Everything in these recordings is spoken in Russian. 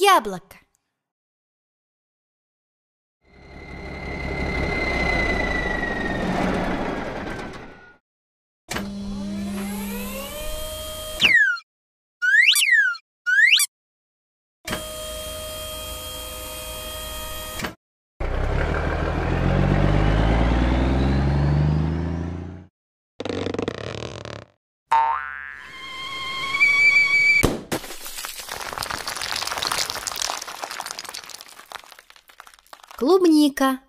яблоко. Клубника.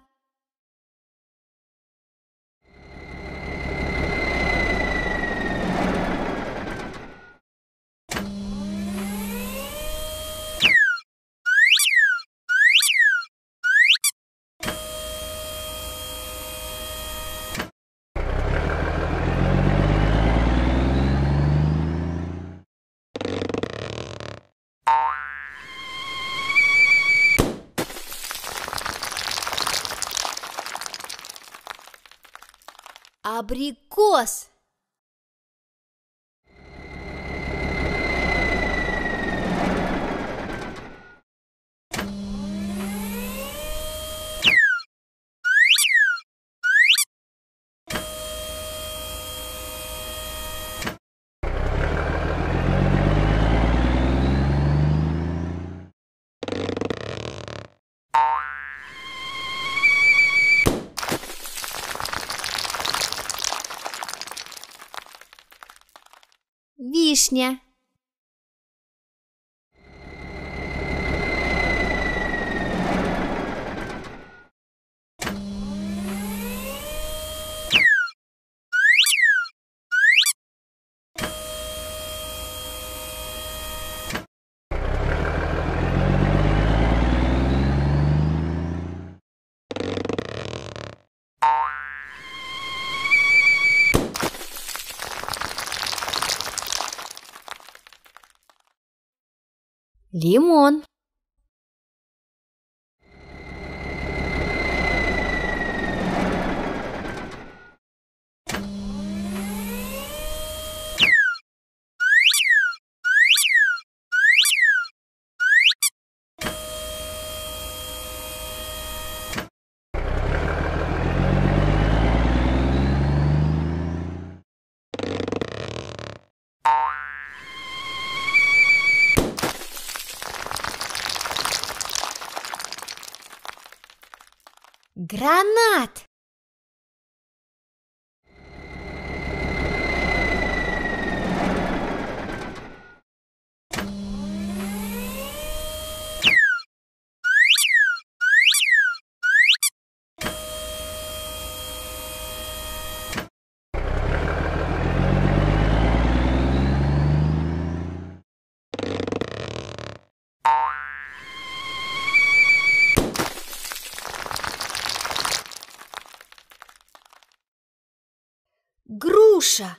Абрикос. Вишня. Лимон. Гранат. Груша.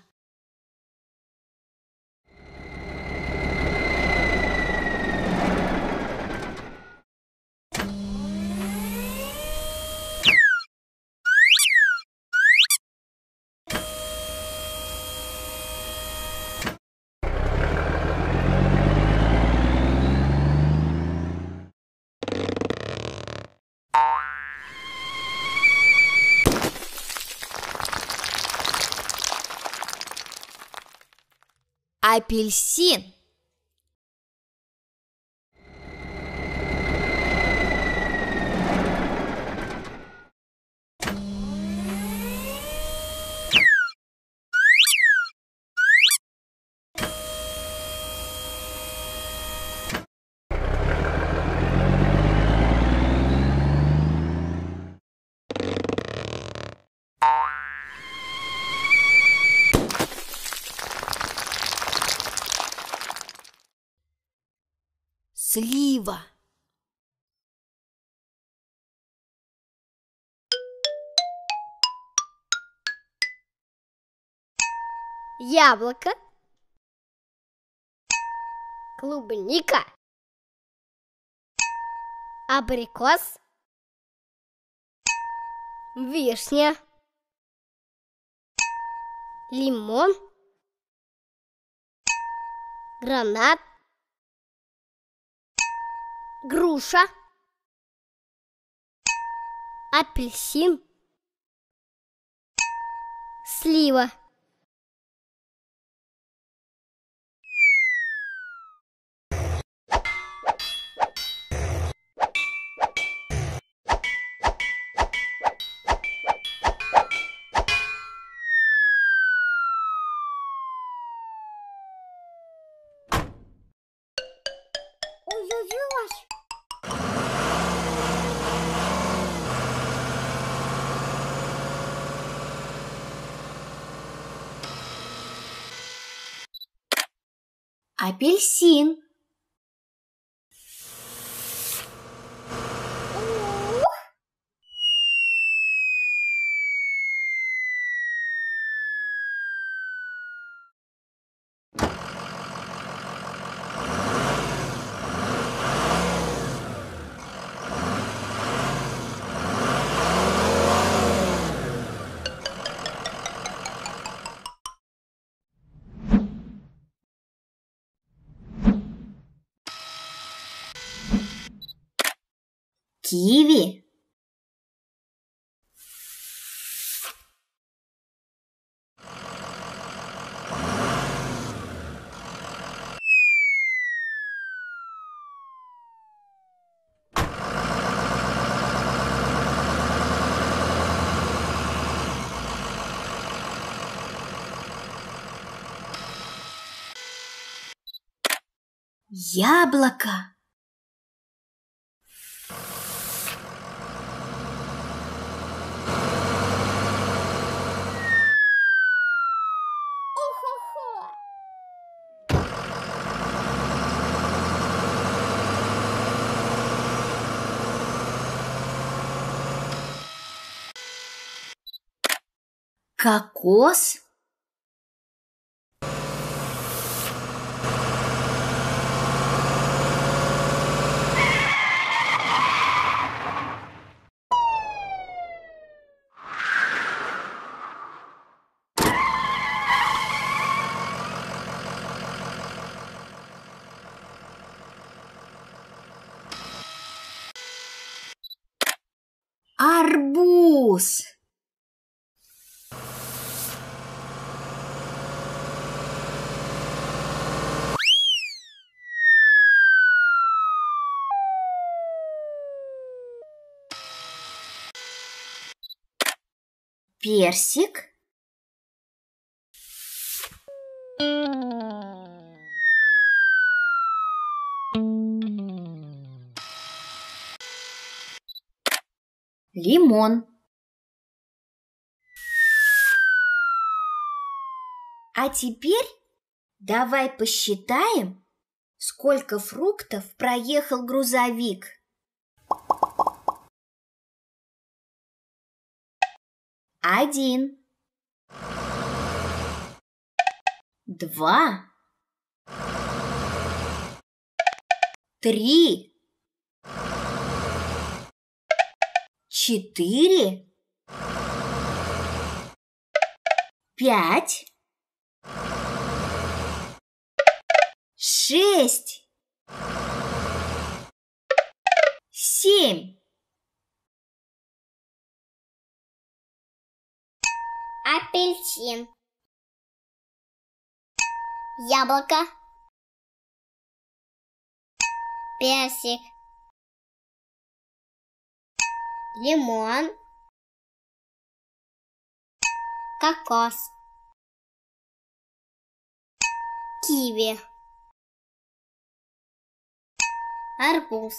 Апельсин. Слива. Яблоко. Клубника. Абрикос. Вишня. Лимон. Гранат. груша, апельсин, слива. Ой-ой-ой! Апельсин. Киви. Яблоко. Кокос. Арбуз. Персик. Лимон. А теперь давай посчитаем, сколько фруктов проехал грузовик. 1, 2, 3, 4, 5, 6, 7. Апельсин, яблоко, персик, лимон, кокос, киви, арбуз.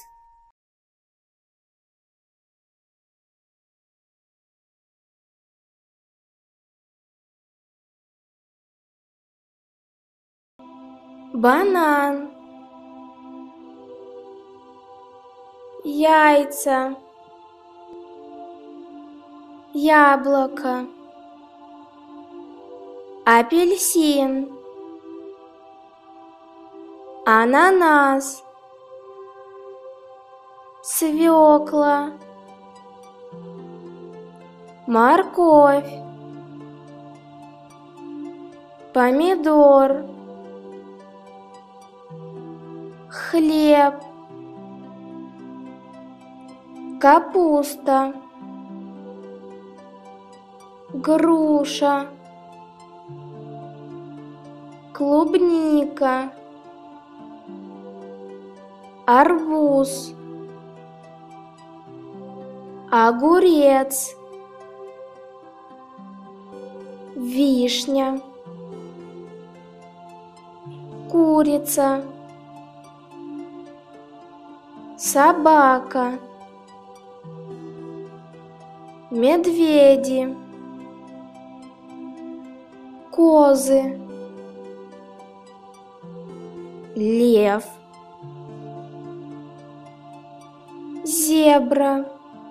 Банан, яйца, яблоко, апельсин, ананас, свекла, морковь, помидор, хлеб, капуста, груша, клубника, арбуз, огурец, вишня, курица, собака, медведи, козы, лев, зебра,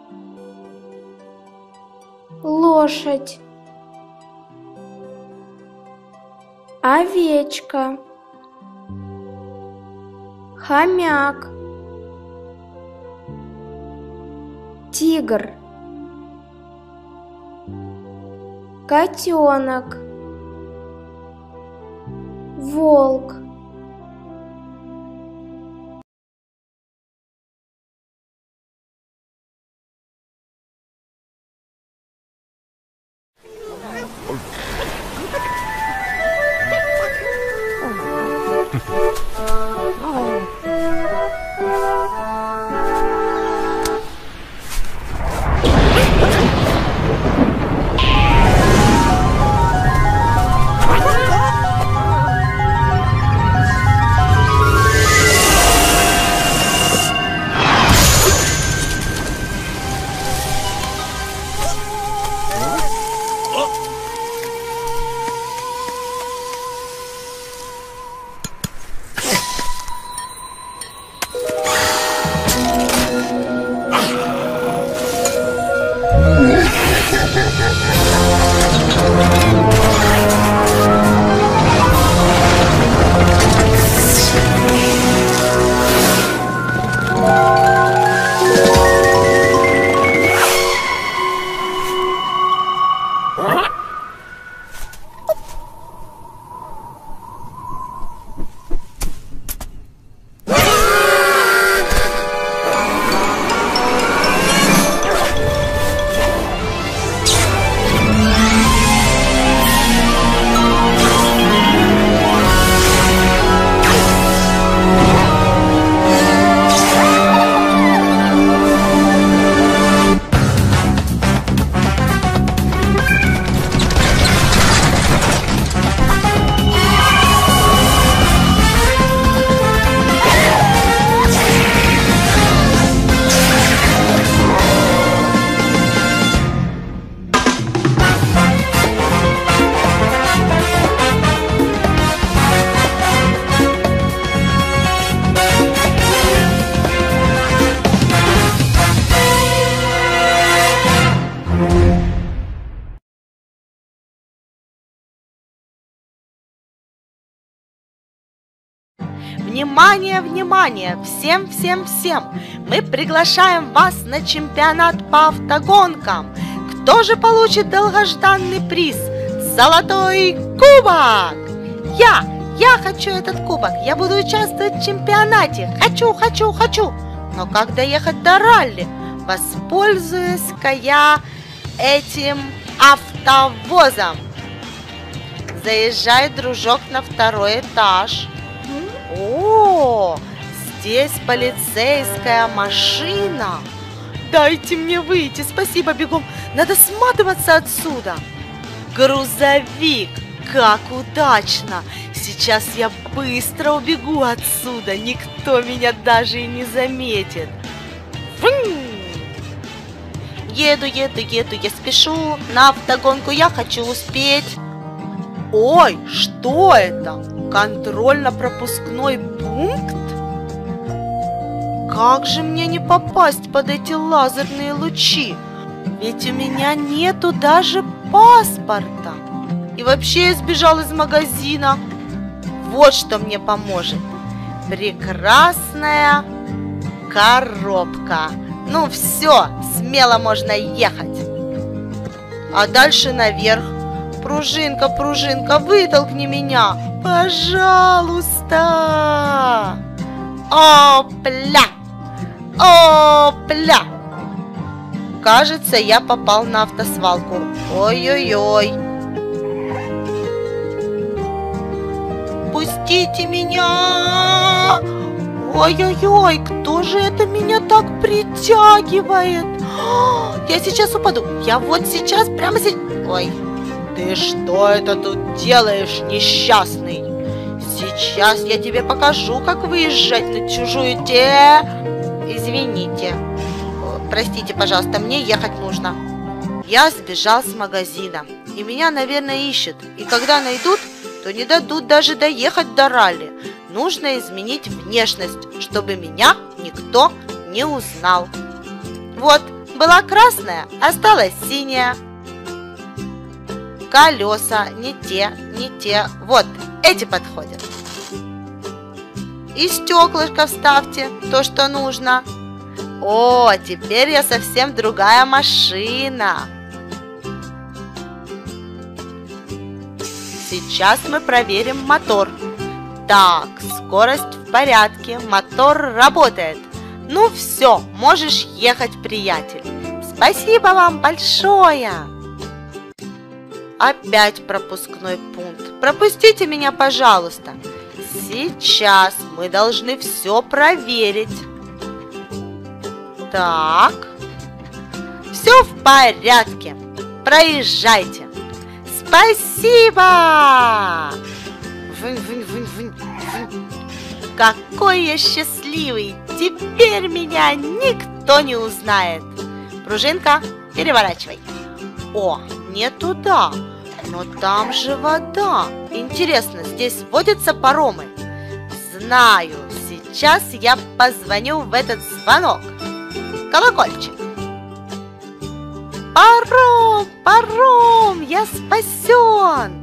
лошадь, овечка, хомяк, тигр, котенок, волк. Внимание, внимание! Всем! Мы приглашаем вас на чемпионат по автогонкам. Кто же получит долгожданный приз? Золотой кубок! Я хочу этот кубок! Я буду участвовать в чемпионате! Хочу! Но как доехать до ралли? Воспользуюсь-ка я этим автовозом. Заезжай, дружок, на второй этаж. О, здесь полицейская машина. Дайте мне выйти, спасибо, бегом. Надо сматываться отсюда. Грузовик, как удачно. Сейчас я быстро убегу отсюда. Никто меня даже и не заметит. Еду, я спешу. На автогонку я хочу успеть. Ой, что это? Контрольно-пропускной пункт? Как же мне не попасть под эти лазерные лучи? Ведь у меня нету даже паспорта. И вообще я сбежал из магазина. Вот что мне поможет. Прекрасная коробка. Ну все, смело можно ехать. А дальше наверх. Пружинка, вытолкни меня, пожалуйста. Опля! кажется, я попал на автосвалку. Ой-ой-ой. Пустите меня! Ой-ой-ой, кто же это меня так притягивает? Я сейчас упаду. Я вот сейчас, прямо сейчас... Ой, ты что это тут делаешь, несчастный? Сейчас я тебе покажу, как выезжать на чужую Извините. Простите, пожалуйста, мне ехать нужно. Я сбежал с магазина, и меня, наверное, ищут. И когда найдут, то не дадут даже доехать до ралли. Нужно изменить внешность, чтобы меня никто не узнал. Вот, была красная, осталась синяя. Колеса не те. Вот, эти подходят. И стеклышко вставьте, то, что нужно. О, теперь я совсем другая машина. Сейчас мы проверим мотор. Так, скорость в порядке, мотор работает. Ну все, можешь ехать, приятель. Спасибо вам большое. Опять пропускной пункт. Пропустите меня, пожалуйста. Сейчас мы должны все проверить. Так, все в порядке. Проезжайте. Спасибо! Какой я счастливый! Теперь меня никто не узнает. Пружинка, переворачивай. О, не туда. Но там же вода. Интересно, здесь водятся паромы? Знаю. Сейчас я позвоню в этот звонок. Колокольчик. Паром, паром, я спасен.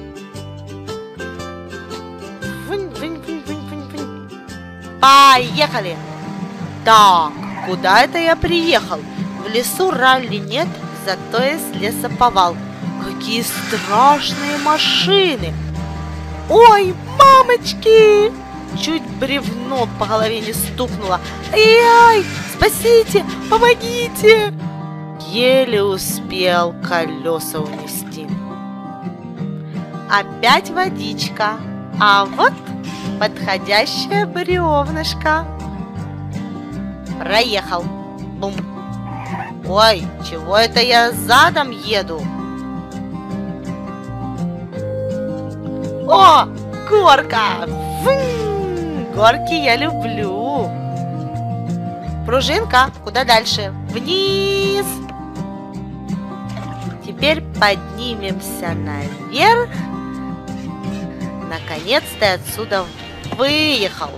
Поехали. Так, куда это я приехал? В лесу ралли нет, зато есть лесоповал. Какие страшные машины. Ой, мамочки! Чуть бревно по голове не стукнуло. Ай-яй, спасите, помогите! Еле успел колеса унести. Опять водичка. А вот подходящее бревнышко. Проехал. Бум. Ой, чего это я задом еду? О, горка! Горки я люблю. Пружинка, куда дальше? Вниз. Теперь поднимемся наверх. Наконец-то я отсюда выехал.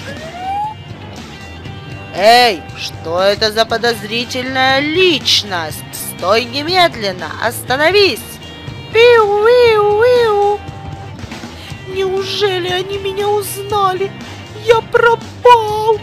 Эй, что это за подозрительная личность? Стой немедленно, остановись. Пиу-виу-виу. Неужели они меня узнали? Я пропал.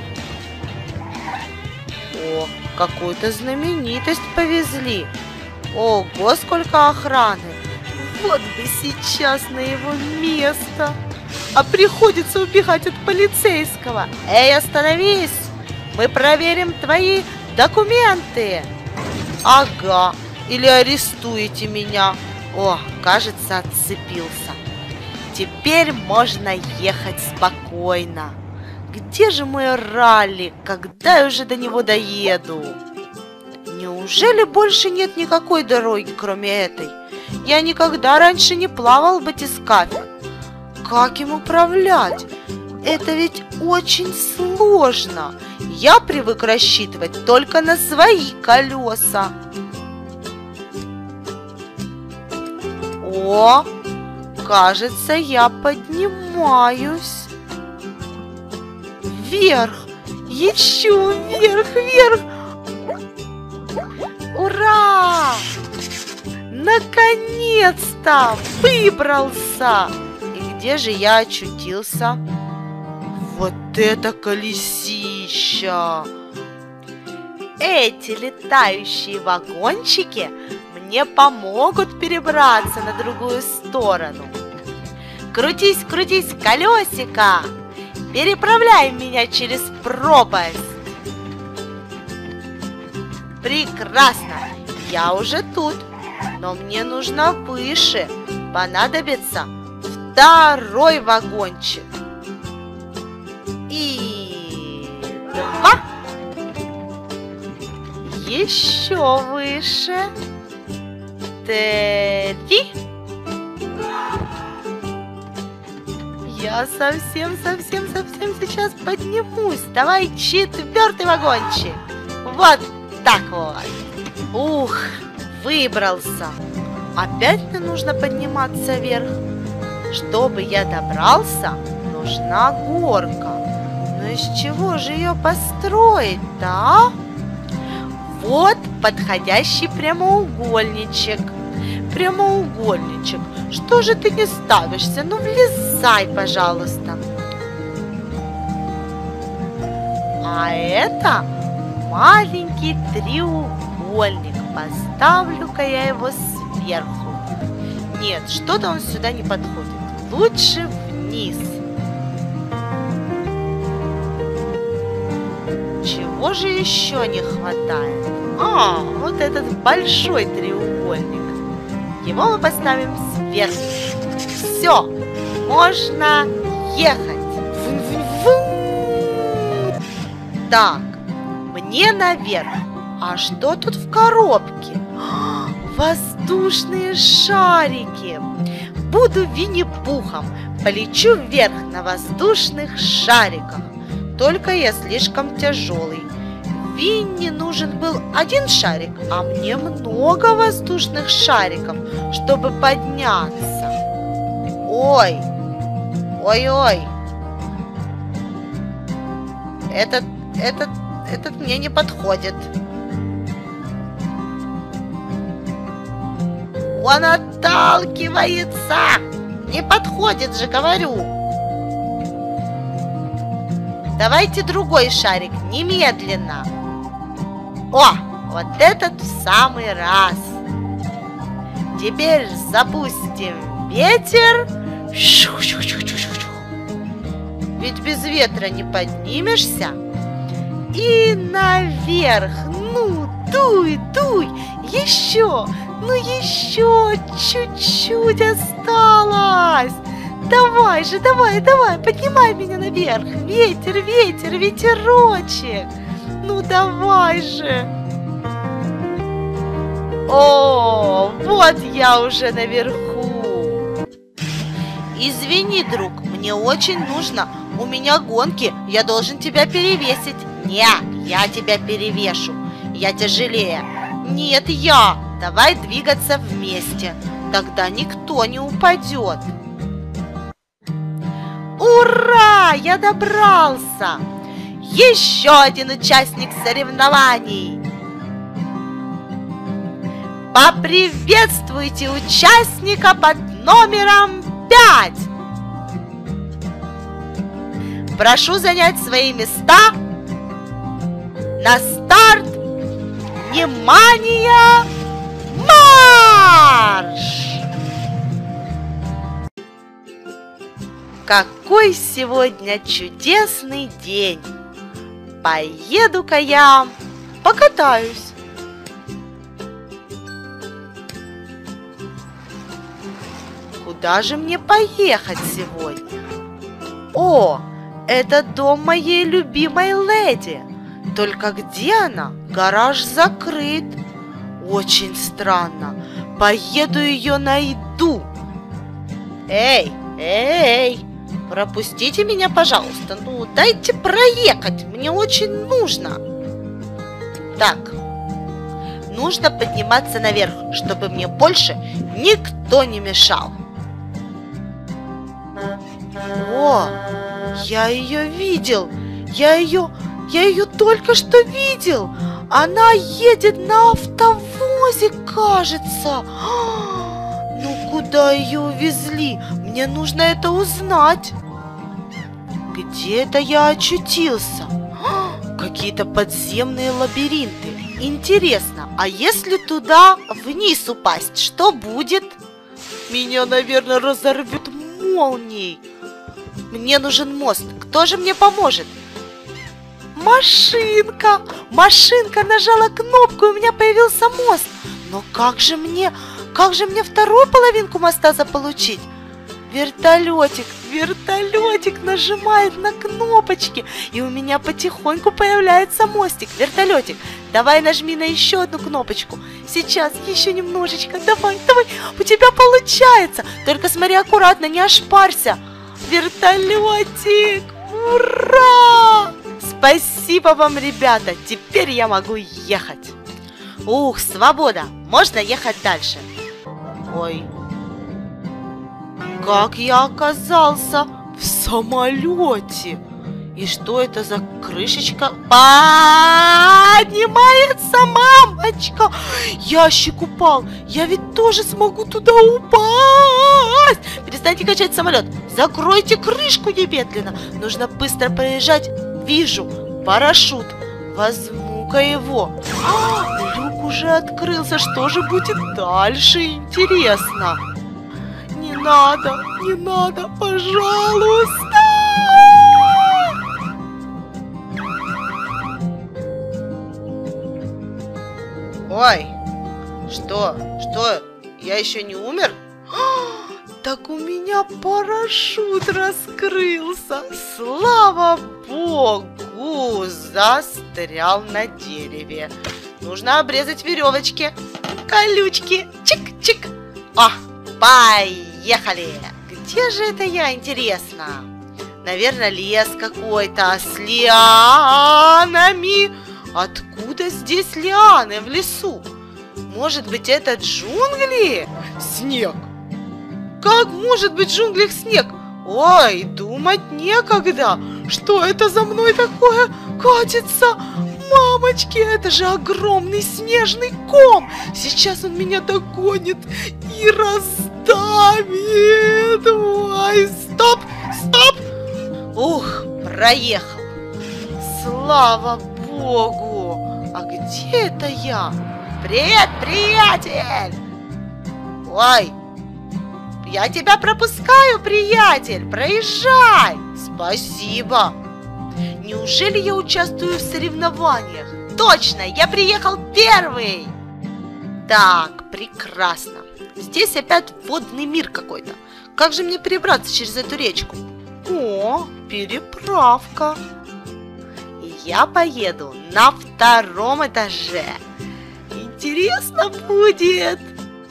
О, какую-то знаменитость повезли. Ого, сколько охраны. Вот бы сейчас на его место. А приходится убегать от полицейского. Эй, остановись. Мы проверим твои документы. Ага, или арестуете меня. О, кажется, отцепился. Теперь можно ехать спокойно. Где же мой ралли? Когда я уже до него доеду? Неужели больше нет никакой дороги, кроме этой? Я никогда раньше не плавал в батискафе. Как им управлять? Это ведь очень сложно. Я привык рассчитывать только на свои колеса. О, кажется, я поднимаюсь. Вверх, еще вверх, вверх. Ура! Наконец-то выбрался! И где же я очутился? Вот это колесища! Эти летающие вагончики мне помогут перебраться на другую сторону. Крутись, крутись, колесико! Переправляй меня через пропасть! Прекрасно! Я уже тут, но мне нужно выше. Понадобится второй вагончик. И 2. Еще выше. 3. Я совсем сейчас поднимусь. Давай 4-й вагончик. Вот так вот. Ух, выбрался. Опять мне нужно подниматься вверх. Чтобы я добрался, нужна горка. Но из чего же ее построить-то, а? Вот подходящий прямоугольничек. Прямоугольничек. Что же ты не ставишься? Ну, влезай, пожалуйста. А это маленький треугольник. Поставлю-ка я его сверху. Нет, что-то он сюда не подходит. Лучше вниз. Чего же еще не хватает? А, вот этот большой треугольник. Его мы поставим сверху. Все, можно ехать. Так, мне наверх. А что тут в коробке? Воздушные шарики. Буду Винни-Пухом. Полечу вверх на воздушных шариках. Только я слишком тяжелый. Винни нужен был 1 шарик, а мне много воздушных шариков, чтобы подняться. Ой, ой-ой. Этот мне не подходит. Он отталкивается. Не подходит же, говорю. Давайте другой шарик, немедленно. О, вот этот в самый раз. Теперь запустим ветер. Ведь без ветра не поднимешься. И наверх. Ну, дуй, дуй. Еще. Ну, еще чуть-чуть осталось. Давай же, давай, поднимай меня наверх. Ветер, ветер, ветерочек. Ну, давай же. О, вот я уже наверху. Извини, друг, мне очень нужно. У меня гонки, я должен тебя перевесить. Не, я тебя перевешу. Я тяжелее. Нет, я. Давай двигаться вместе. Тогда никто не упадет. Ура! Я добрался! Еще один участник соревнований! Поприветствуйте участника под номером 5! Прошу занять свои места. На старт! Внимание! Марш! Какой сегодня чудесный день! Поеду-ка я покатаюсь. Куда же мне поехать сегодня? О, это дом моей любимой леди. Только где она? Гараж закрыт. Очень странно. Поеду ее найду. Эй, эй! Пропустите меня, пожалуйста. Ну, дайте проехать. Мне очень нужно. Так. Нужно подниматься наверх, чтобы мне больше никто не мешал. О, я ее видел. Я ее только что видел. Она едет на автовозе, кажется. Ну, куда ее увезли? Мне нужно это узнать. Где это я очутился? Какие-то подземные лабиринты. Интересно, а если туда вниз упасть, что будет? Меня, наверное, разорвет молнией. Мне нужен мост. Кто же мне поможет? машинка! Машинка нажала кнопку, и у меня появился мост. Но как же мне вторую половинку моста заполучить? Вертолетик нажимает на кнопочки, и у меня потихоньку появляется мостик. Вертолетик, давай нажми на еще одну кнопочку. Сейчас, еще немножечко, давай, у тебя получается. Только смотри аккуратно, не ошпарься. Вертолетик, ура! Спасибо вам, ребята, теперь я могу ехать. Ух, свобода, можно ехать дальше. Ой, как я оказался в самолете? И что это за крышечка? Поднимается, мамочка! Ящик упал. Я ведь тоже смогу туда упасть. Перестаньте качать самолет. Закройте крышку немедленно. Нужно быстро проезжать. Вижу парашют. Возьму-ка его. Люк уже открылся. Что же будет дальше? Интересно. Не надо, пожалуйста. Ой, что? Я еще не умер? Так у меня парашют раскрылся. Слава богу, застрял на дереве. Нужно обрезать веревочки, колючки. Чик-чик. О, поехали. Где же это я, интересно? Наверное, лес какой-то с лианами. Откуда здесь лианы в лесу? Может быть, это джунгли? Снег. Как может быть в джунглях снег? Ой, думать некогда. Что это за мной такое катится? Мамочки, это же огромный снежный ком. Сейчас он меня догонит и раздавит. Ой, стоп. Ух, проехал. Слава богу. А где это я? Привет, приятель. Ой, я тебя пропускаю, приятель. Проезжай. Спасибо. Неужели я участвую в соревнованиях? Точно, я приехал первый. Так, прекрасно. Здесь опять водный мир какой-то. Как же мне перебраться через эту речку? О, переправка. И я поеду на втором этаже. Интересно будет.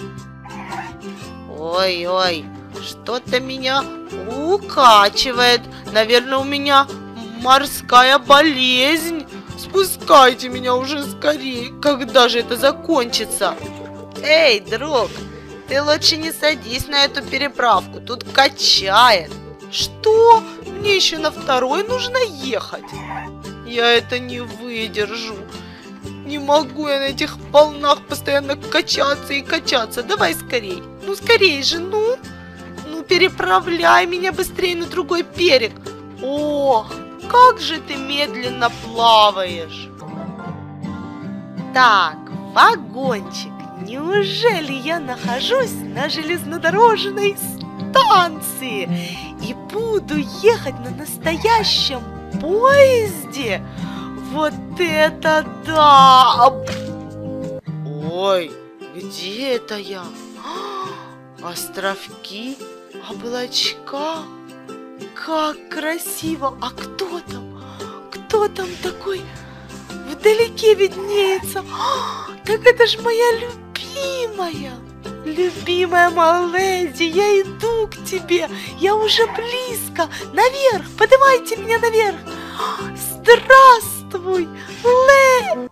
Ой-ой, что-то меня укачивает. Наверное, у меня морская болезнь. Спускайте меня уже скорее. Когда же это закончится? Эй, друг, ты лучше не садись на эту переправку. Тут качает. Что? Мне еще на второй нужно ехать. Я это не выдержу. Не могу я на этих волнах постоянно качаться и качаться. Давай скорей. Ну, скорей же, ну. Ну, переправляй меня быстрее на другой берег. Ох, как же ты медленно плаваешь. Так, вагончик. Неужели я нахожусь на железнодорожной станции и буду ехать на настоящем поезде? Вот это да! Ой, где это я? Островки, облачка. Как красиво! А кто там? Кто там такой? Вдалеке виднеется. Так это ж моя любимая. Любимая Маледи, я иду к тебе. Я уже близко. Наверх, поднимайте меня наверх. Здравствуй, Леди.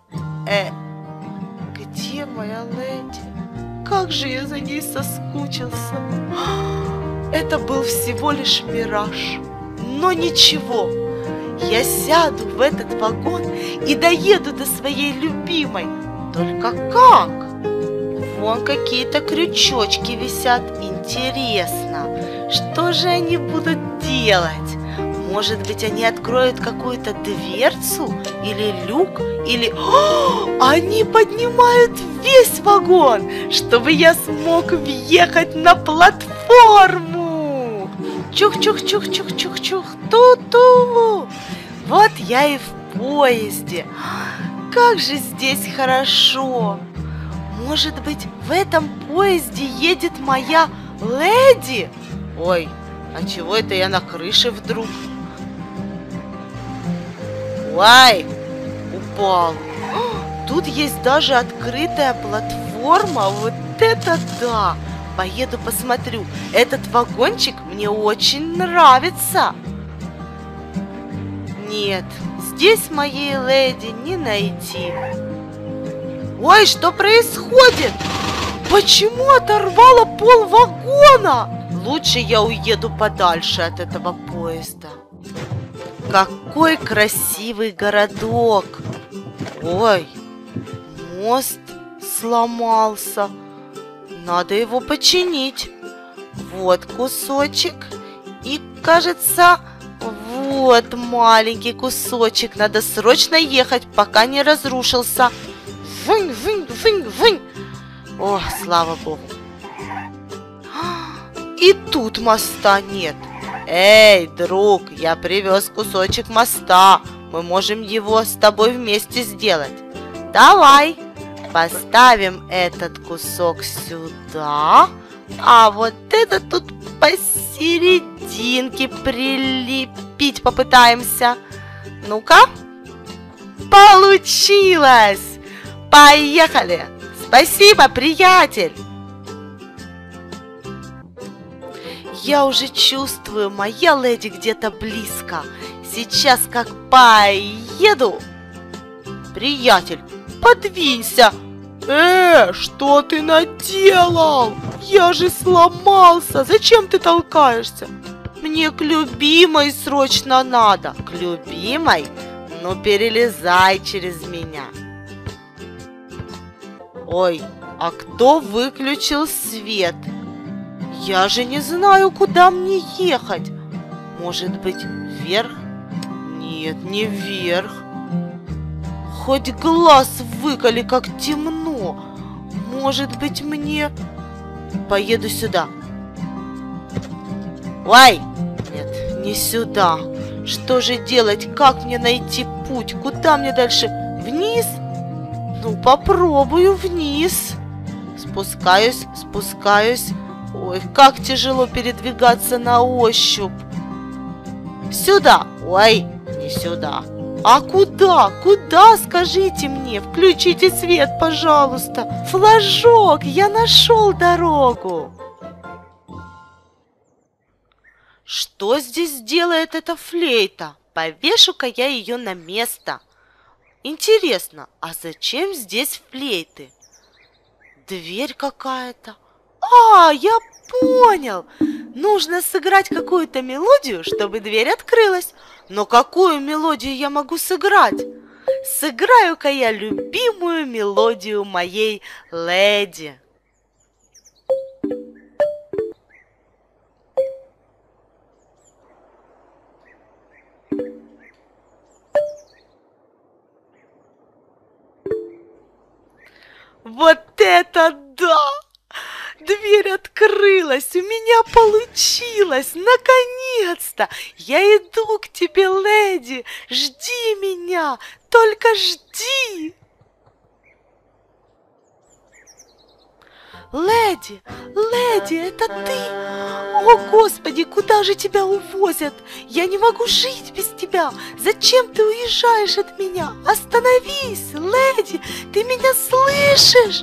Где моя леди? Как же я за ней соскучился. Это был всего лишь мираж. Но ничего, я сяду в этот вагон и доеду до своей любимой. Только как? Вон какие-то крючочки висят. Интересно, что же они будут делать? Может быть, они откроют какую-то дверцу или люк, или... Они поднимают весь вагон, чтобы я смог въехать на платформу. Чух-чух-чух-чух-чух-чух, ту-ту. Вот я и в поезде. Как же здесь хорошо! Может быть, в этом поезде едет моя леди? Ой, а чего это я на крыше вдруг? Ой, упал. Тут есть даже открытая платформа. Вот это да! Поеду посмотрю. Этот вагончик мне очень нравится. Нет, здесь моей леди не найти. Ой, что происходит? Почему оторвало пол вагона? Лучше я уеду подальше от этого поезда. Какой красивый городок! Ой, мост сломался. Надо его починить. Вот кусочек. И, кажется, вот маленький кусочек. Надо срочно ехать, пока не разрушился. Вынь, вынь, вынь, вынь. О, слава богу. И тут моста нет. Эй, друг, я привез кусочек моста. Мы можем его с тобой вместе сделать. Давай. Поставим этот кусок сюда, а вот этот тут посерединке прилепить попытаемся. Ну-ка. Получилось! Поехали! Спасибо, приятель! Я уже чувствую, моя леди где-то близко. Сейчас как поеду. Приятель, подвинься! Что ты наделал? Я же сломался. Зачем ты толкаешься? Мне к любимой срочно надо. К любимой? Ну, перелезай через меня. Ой, а кто выключил свет? Я же не знаю, куда мне ехать. Может быть, вверх? Нет, не вверх. Хоть глаз выколи, как темно. Может быть, мне... Поеду сюда. Ой! Нет, не сюда. Что же делать? Как мне найти путь? Куда мне дальше? Вниз? Ну, попробую вниз. Спускаюсь, спускаюсь. Ой, как тяжело передвигаться на ощупь. Сюда. Ой, не сюда. А куда? Куда, скажите мне? Включите свет, пожалуйста. Флажок, я нашел дорогу. Что здесь делает эта флейта? Повешу-ка я ее на место. Интересно, а зачем здесь флейты? Дверь какая-то. А, я понял. Нужно сыграть какую-то мелодию, чтобы дверь открылась. Но какую мелодию я могу сыграть? Сыграю-ка я любимую мелодию моей леди. Вот это да! Дверь открылась, у меня получилось, наконец-то! Я иду к тебе, леди, жди меня, только жди! Леди, леди, это ты? О, Господи, куда же тебя увозят? Я не могу жить без тебя. Зачем ты уезжаешь от меня? Остановись, леди, ты меня слышишь?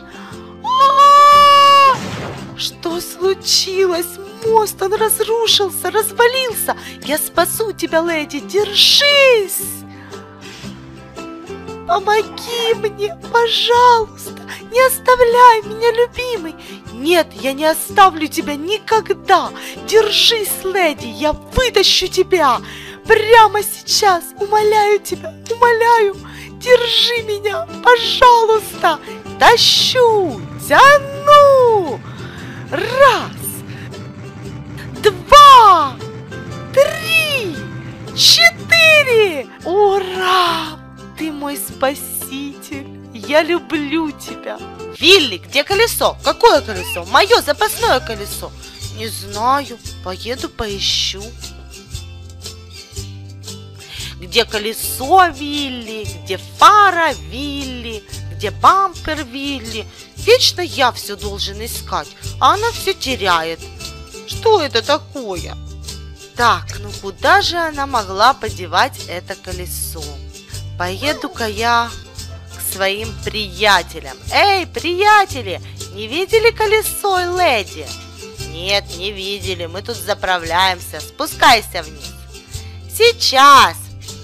Что случилось? Мост, он разрушился, развалился. Я спасу тебя, леди, держись! Помоги мне, пожалуйста, не оставляй меня, любимый. Нет, я не оставлю тебя никогда. Держись, леди, я вытащу тебя. Прямо сейчас, умоляю тебя, умоляю. Держи меня, пожалуйста. Тащу, тяну. Раз, два, три, четыре. Ура! Ты мой спаситель. Я люблю тебя. Вилли, где колесо? Какое колесо? Мое запасное колесо. Не знаю. Поеду поищу. Где колесо Вилли, где фара Вилли, где бампер Вилли. Вечно я все должен искать, а она все теряет. Что это такое? Так, ну куда же она могла подевать это колесо? Поеду-ка я к своим приятелям. Эй, приятели, не видели колесо леди? Нет, не видели, мы тут заправляемся. Спускайся вниз. Сейчас.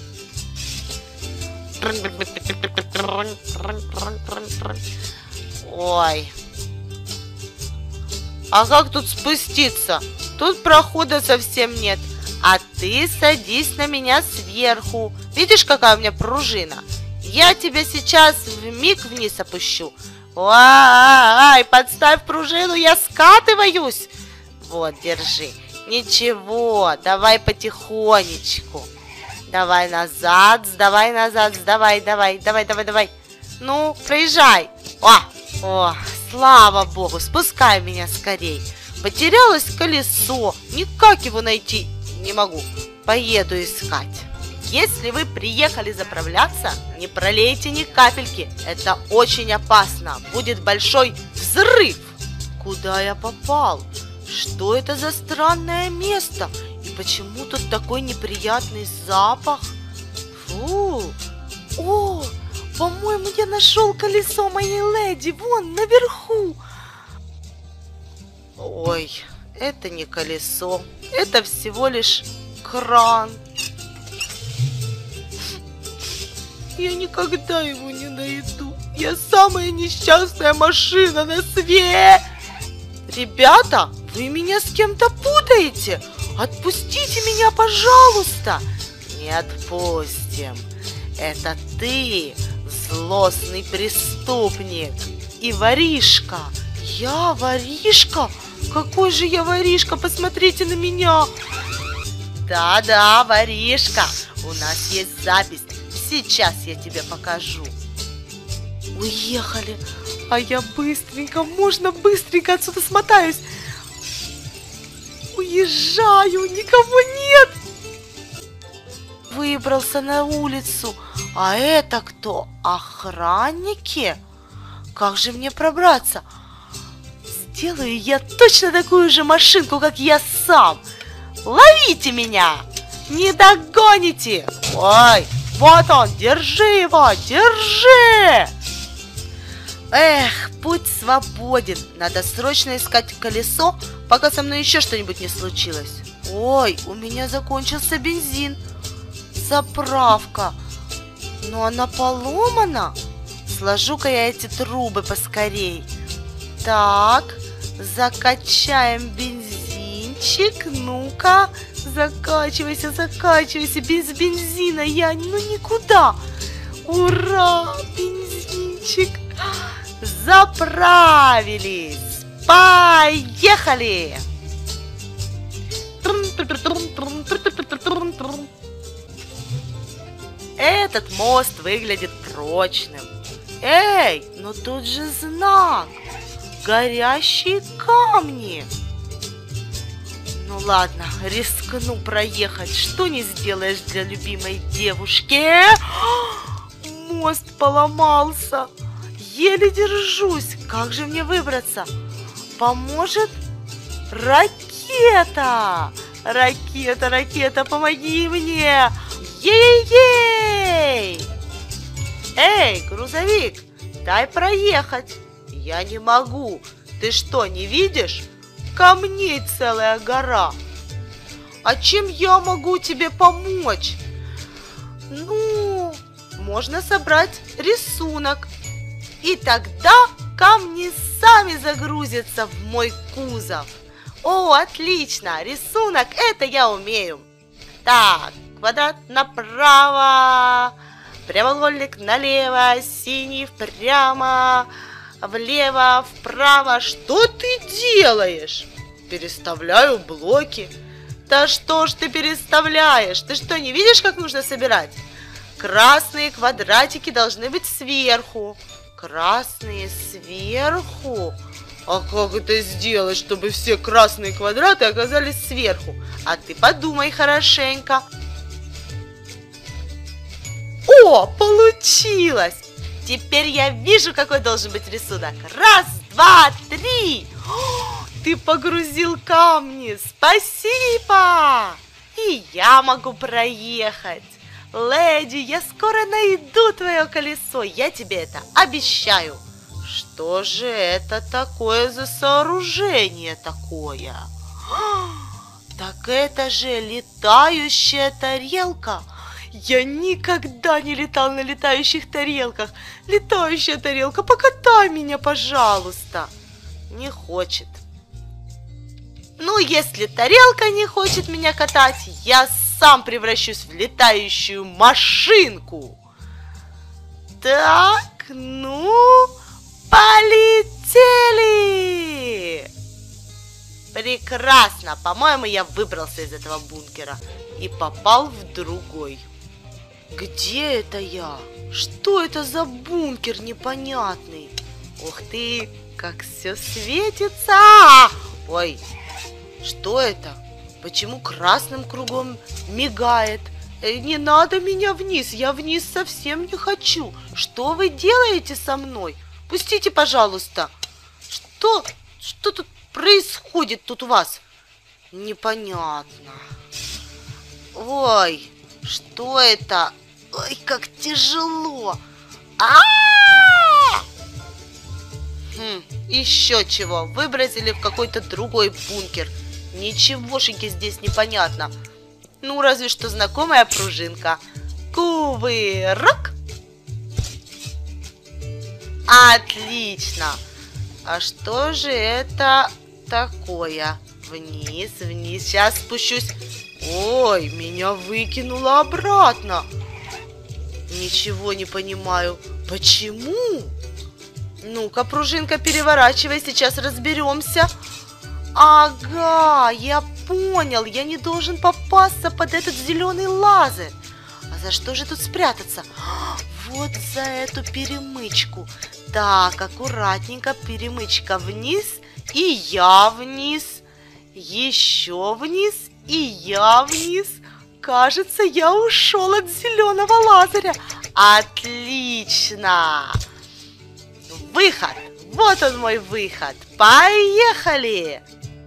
Ой. А как тут спуститься? Тут прохода совсем нет. А ты садись на меня сверху. Видишь, какая у меня пружина? Я тебя сейчас вмиг вниз опущу. Ай, подставь пружину, я скатываюсь. Вот, держи. Ничего, давай потихонечку. Давай назад, давай. Ну, проезжай. О, слава богу, спускай меня скорей. Потерялось колесо, никак его найти не могу. Поеду искать. Если вы приехали заправляться, не пролейте ни капельки. Это очень опасно. Будет большой взрыв. Куда я попал? Что это за странное место? И почему тут такой неприятный запах? Фу! О, по-моему, я нашел колесо моей леди. Вон, наверху. Ой, это не колесо. Это всего лишь кран. Я никогда его не найду. Я самая несчастная машина на свете. Ребята, вы меня с кем-то путаете. Отпустите меня, пожалуйста. Не отпустим. Это ты, злостный преступник. И воришка. Я воришка? Какой же я воришка? Посмотрите на меня. Да, воришка. У нас есть запись. Сейчас я тебе покажу. Уехали. А я можно быстренько отсюда смотаюсь. Уезжаю, никого нет. Выбрался на улицу. А это кто? Охранники? Как же мне пробраться? Сделаю я точно такую же машинку, как я сам. Ловите меня! Не догоните! Ой, вот он, держи его, держи! Эх, путь свободен. Надо срочно искать колесо, пока со мной еще что-нибудь не случилось. Ой, у меня закончился бензин. Заправка. Но она поломана. Сложу-ка я эти трубы поскорей. Так, закачаем бензинчик. Ну-ка, закачивайся, без бензина я никуда. Ура, бензинчик. Заправились. Поехали. Этот мост выглядит прочным. Эй, но тут же знак. Горящие камни. Ну ладно, рискну проехать. Что не сделаешь для любимой девушки? Мост поломался. Еле держусь. Как же мне выбраться? Поможет ракета. Ракета, помоги мне. Ей-ей-ей! Эй, грузовик, дай проехать. Я не могу. Ты что, не видишь? Камней целая гора. А чем я могу тебе помочь? Ну, можно собрать рисунок. И тогда камни сами загрузятся в мой кузов. О, отлично! Рисунок, это я умею. Так, квадрат направо, прямоугольник налево, синий прямо, влево, вправо. Что ты делаешь? Переставляю блоки. Да что ж ты переставляешь? Ты что, не видишь, как нужно собирать? Красные квадратики должны быть сверху. Красные сверху? А как это сделать, чтобы все красные квадраты оказались сверху? А ты подумай хорошенько. О, получилось! Теперь я вижу, какой должен быть рисунок. Раз, два, три. О, ты погрузил камни. Спасибо! И я могу проехать. Леди, я скоро найду твое колесо. Я тебе это обещаю. Что же это такое за сооружение такое? Так это же летающая тарелка. Я никогда не летал на летающих тарелках. Летающая тарелка, покатай меня, пожалуйста. Не хочет. Ну, если тарелка не хочет меня катать, я сам превращусь в летающую машинку. Так, ну, полетели! Прекрасно! По-моему, я выбрался из этого бункера и попал в другой. Где это я? Что это за бункер непонятный? Ух ты, как все светится! Ой, что это? Почему красным кругом мигает? Не надо меня вниз, я вниз совсем не хочу. Что вы делаете со мной? Пустите, пожалуйста. Что тут происходит тут у вас? Непонятно. Ой, что это? Ой, как тяжело. Еще чего, выбросили в какой-то другой бункер. Ничегошеньки здесь непонятно. Ну, разве что знакомая пружинка. Кувырок. Отлично. А что же это такое? Вниз, вниз. Сейчас спущусь. Ой, меня выкинуло обратно. Ничего не понимаю. Почему? Ну-ка, пружинка, переворачивай. Сейчас разберемся. Ага, я понял. Я не должен попасться под этот зеленый лазер. А за что же тут спрятаться? Вот за эту перемычку. Так, аккуратненько, перемычка вниз. И я вниз. Еще вниз. И я вниз. Кажется, я ушел от зеленого лазеря. Отлично. Выход. Вот он мой выход. Поехали.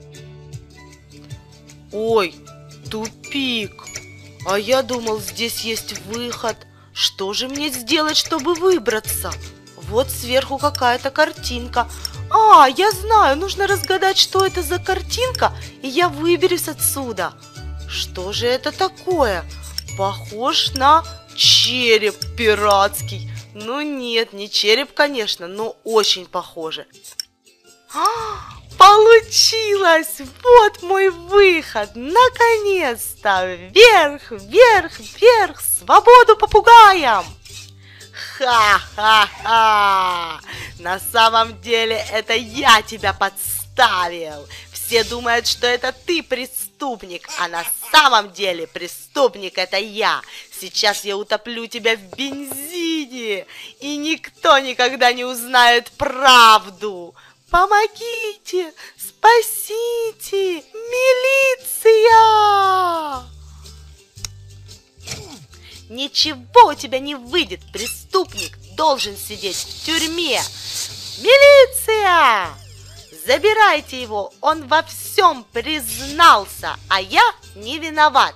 Ой, тупик. А я думал, здесь есть выход. Что же мне сделать, чтобы выбраться? Вот сверху какая-то картинка. А, я знаю, нужно разгадать, что это за картинка, и я выберусь отсюда. Что же это такое? Похож на череп пиратский. Ну нет, не череп, конечно, но очень похоже. Получилось! Вот мой выход! Наконец-то! Вверх, вверх, вверх! Свободу попугаям! Ха-ха-ха! На самом деле это я тебя подставил! Все думают, что это ты преступник, а на самом деле преступник это я! Сейчас я утоплю тебя в бензине, и никто никогда не узнает правду! Помогите! Спасите! Милиция! Ничего у тебя не выйдет, преступник должен сидеть в тюрьме. Милиция! Забирайте его, он во всем признался, а я не виноват.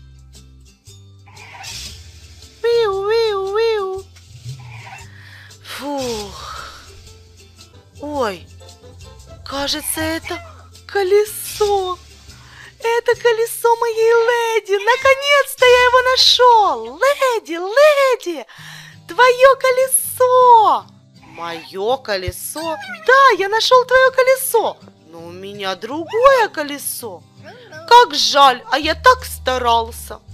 Виу-виу-виу. Фух. Ой, кажется, это колесо. Это колесо моей леди. Наконец-то я его нашел. Леди, леди, твое колесо. Мое колесо? Да, я нашел твое колесо. Но у меня другое колесо. Как жаль, а я так старался.